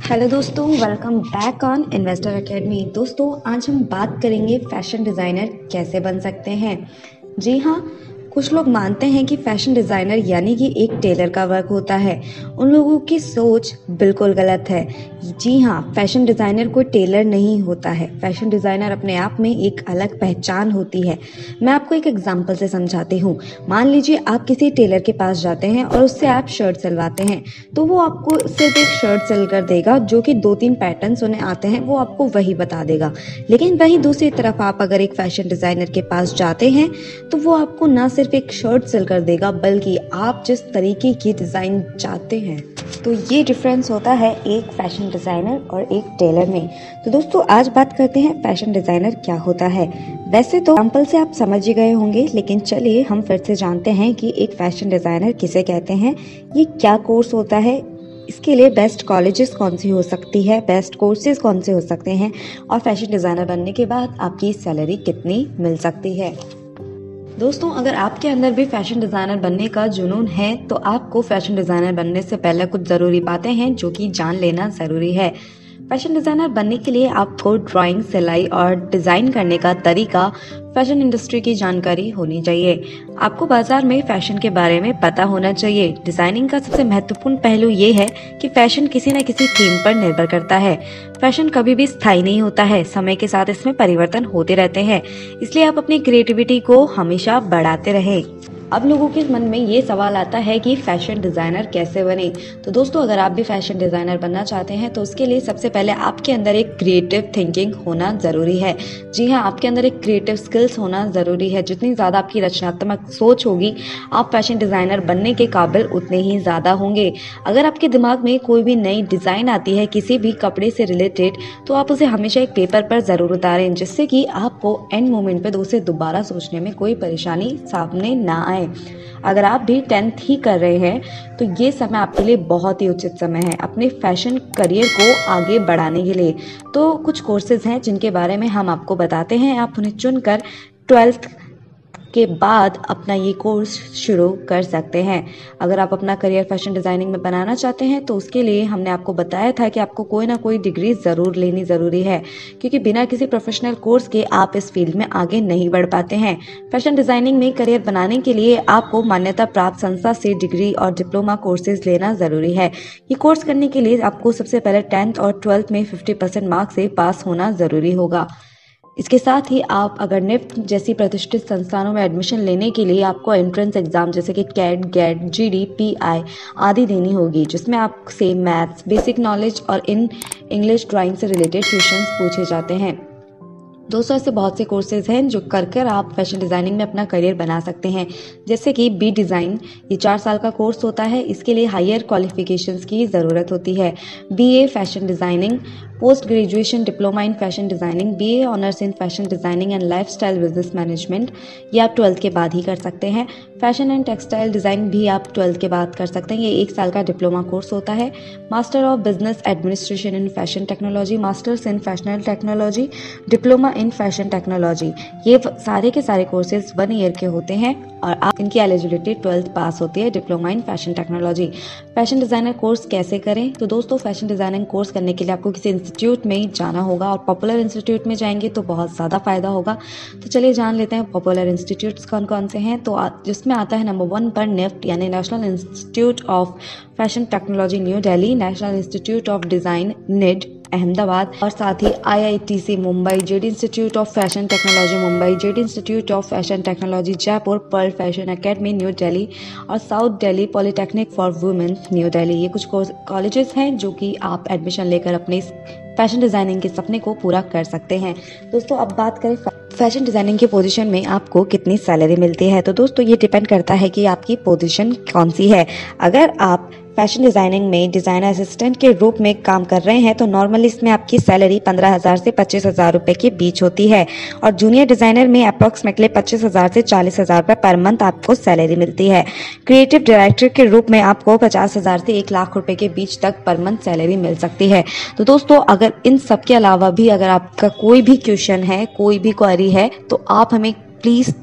Hello दोस्तों, welcome back on Investor Academy. दोस्तों, आज हम बात करेंगे फैशन डिज़ाइनर कैसे बन सकते हैं। जी हाँ, कुछ लोग मानते हैं कि फैशन डिज़ाइनर यानी कि एक टेलर का वर्क होता है। उन लोगों की सोच बिल्कुल गलत है। जी हाँ, फैशन डिज़ाइनर कोई टेलर नहीं होता है। फैशन डिज़ाइनर अपने आप में एक अलग पहचान होती है। मैं आपको एक एग्जांपल से समझाती हूँ। मान लीजिए आप किसी टेलर के पास जाते हैं और उससे आप शर्ट सिलवाते हैं, तो वो आपको सिर्फ एक शर्ट सिल कर देगा जो कि 2-3 पैटर्न्स उन्हें आते हैं, वो आपको वही बता देगा। लेकिन वहीं दूसरी तरफ आप अगर एक फैशन डिज़ाइनर के पास जाते हैं तो वो आपको ना सिर्फ एक शर्ट सिल कर देगा बल्कि आप जिस तरीके की डिज़ाइन चाहते हैं। तो ये डिफरेंस होता है एक फैशन डिज़ाइनर और एक टेलर में। तो दोस्तों, आज बात करते हैं फैशन डिज़ाइनर क्या होता है। वैसे तो एग्जाम्पल से आप समझ ही गए होंगे, लेकिन चलिए हम फिर से जानते हैं कि एक फैशन डिज़ाइनर किसे कहते हैं, ये क्या कोर्स होता है, इसके लिए बेस्ट कॉलेजेस कौन सी हो सकती है, बेस्ट कोर्सेज कौन से हो सकते हैं, और फैशन डिज़ाइनर बनने के बाद आपकी सैलरी कितनी मिल सकती है। दोस्तों, अगर आपके अंदर भी फैशन डिज़ाइनर बनने का जुनून है तो आपको फैशन डिज़ाइनर बनने से पहले कुछ ज़रूरी बातें हैं जो कि जान लेना ज़रूरी है। फैशन डिज़ाइनर बनने के लिए आपको ड्राइंग, सिलाई और डिज़ाइन करने का तरीका, फैशन इंडस्ट्री की जानकारी होनी चाहिए। आपको बाजार में फैशन के बारे में पता होना चाहिए। डिज़ाइनिंग का सबसे महत्वपूर्ण पहलू ये है कि फैशन किसी न किसी थीम पर निर्भर करता है। फैशन कभी भी स्थायी नहीं होता है, समय के साथ इसमें परिवर्तन होते रहते हैं, इसलिए आप अपनी क्रिएटिविटी को हमेशा बढ़ाते रहें। अब लोगों के मन में ये सवाल आता है कि फैशन डिज़ाइनर कैसे बने। तो दोस्तों, अगर आप भी फैशन डिज़ाइनर बनना चाहते हैं तो उसके लिए सबसे पहले आपके अंदर एक क्रिएटिव थिंकिंग होना ज़रूरी है। जी हाँ, आपके अंदर एक क्रिएटिव स्किल्स होना ज़रूरी है। जितनी ज़्यादा आपकी रचनात्मक सोच होगी, आप फैशन डिज़ाइनर बनने के काबिल उतने ही ज़्यादा होंगे। अगर आपके दिमाग में कोई भी नई डिज़ाइन आती है किसी भी कपड़े से रिलेटेड, तो आप उसे हमेशा एक पेपर पर ज़रूर उतारें, जिससे कि आपको एंड मोमेंट पर उसे दोबारा सोचने में कोई परेशानी सामने ना आए। अगर आप भी 10th ही कर रहे हैं तो ये समय आपके लिए बहुत ही उचित समय है अपने फैशन करियर को आगे बढ़ाने के लिए। तो कुछ कोर्सेज हैं जिनके बारे में हम आपको बताते हैं, आप उन्हें चुनकर 12th के बाद अपना ये कोर्स शुरू कर सकते हैं। अगर आप अपना करियर फैशन डिज़ाइनिंग में बनाना चाहते हैं तो उसके लिए हमने आपको बताया था कि आपको कोई ना कोई डिग्री ज़रूर लेनी ज़रूरी है, क्योंकि बिना किसी प्रोफेशनल कोर्स के आप इस फील्ड में आगे नहीं बढ़ पाते हैं। फैशन डिज़ाइनिंग में करियर बनाने के लिए आपको मान्यता प्राप्त संस्था से डिग्री और डिप्लोमा कोर्सेज लेना ज़रूरी है। ये कोर्स करने के लिए आपको सबसे पहले 10th और 12th में 50% मार्क्स से पास होना ज़रूरी होगा। इसके साथ ही आप अगर निफ्ट जैसी प्रतिष्ठित संस्थानों में एडमिशन लेने के लिए आपको एंट्रेंस एग्जाम जैसे कि कैट, गेट, जीडी, पीआई आदि देनी होगी, जिसमें आपसे मैथ्स, बेसिक नॉलेज और इंग्लिश, ड्राइंग से रिलेटेड क्वेश्चंस पूछे जाते हैं। दोस्तों, ऐसे बहुत से कोर्सेज हैं जो कर आप फैशन डिज़ाइनिंग में अपना करियर बना सकते हैं, जैसे कि बी डिज़ाइन। ये 4 साल का कोर्स होता है। इसके लिए हायर क्वालिफिकेशंस की ज़रूरत होती है। BA fashion designing, post graduation diploma in fashion designing, BA honours in fashion designing and lifestyle business management, ये आप 12th के बाद ही कर सकते हैं। फैशन एंड टेक्सटाइल डिज़ाइन भी आप 12th के बाद कर सकते हैं। ये 1 साल का डिप्लोमा कोर्स होता है। Master of business administration in fashion technology, masters in fashion technology, diploma in fashion technology, ये सारे के सारे कोर्सेज 1 ईयर के होते हैं और आप इनकी एलिजिबिलिटी 12th पास होती है, diploma in fashion technology. Fashion designer course कैसे करें? तो दोस्तों, फैशन डिज़ाइनिंग कोर्स करने के लिए आपको किसी इंस्टीट्यूट में ही जाना होगा, और पॉपुलर इंस्टीट्यूट में जाएंगे तो बहुत ज़्यादा फायदा होगा। तो चलिए जान लेते हैं पॉपुलर इंस्टीट्यूट्स कौन कौन से हैं। तो जिसमें आता है नंबर 1 पर निफ्ट यानी national institute of fashion technology new Delhi, national institute of design NID Ahmedabad, और साथ ही IITC Mumbai, JD institute of fashion technology Mumbai, JD institute of fashion technology Jaipur, Pearl fashion academy new Delhi और south Delhi polytechnic for women new Delhi. ये कुछ colleges हैं जो कि आप एडमिशन लेकर अपने फैशन डिज़ाइनिंग के सपने को पूरा कर सकते हैं। दोस्तों, अब बात करें फैशन डिज़ाइनिंग की पोजीशन में आपको कितनी सैलरी मिलती है। तो दोस्तों, ये डिपेंड करता है कि आपकी पोजीशन कौन सी है। अगर आप फैशन डिज़ाइनिंग में डिज़ाइनर असिस्टेंट के रूप में काम कर रहे हैं तो नॉर्मली इसमें आपकी सैलरी 15,000 से 25,000 रुपये के बीच होती है, और जूनियर डिज़ाइनर में अप्रॉक्सीमेटली 25,000 से 40,000 रुपये पर मंथ आपको सैलरी मिलती है। क्रिएटिव डायरेक्टर के रूप में आपको 50,000 से 1 लाख रुपये के बीच तक पर मंथ सैलरी मिल सकती है। तो दोस्तों, अगर इन सब के अलावा भी अगर आपका कोई भी क्वेश्चन है, कोई भी क्वेरी है, तो आप हमें प्लीज़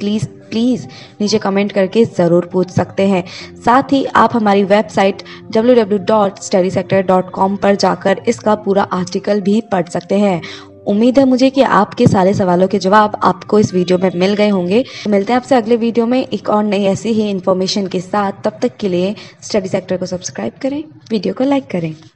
प्लीज़ नीचे कमेंट करके ज़रूर पूछ सकते हैं। साथ ही आप हमारी वेबसाइट www.studysector.com पर जाकर इसका पूरा आर्टिकल भी पढ़ सकते हैं। उम्मीद है मुझे कि आपके सारे सवालों के जवाब आपको इस वीडियो में मिल गए होंगे। मिलते हैं आपसे अगले वीडियो में एक और नई ऐसी ही इन्फॉर्मेशन के साथ। तब तक के लिए स्टडी सेक्टर को सब्सक्राइब करें, वीडियो को लाइक करें।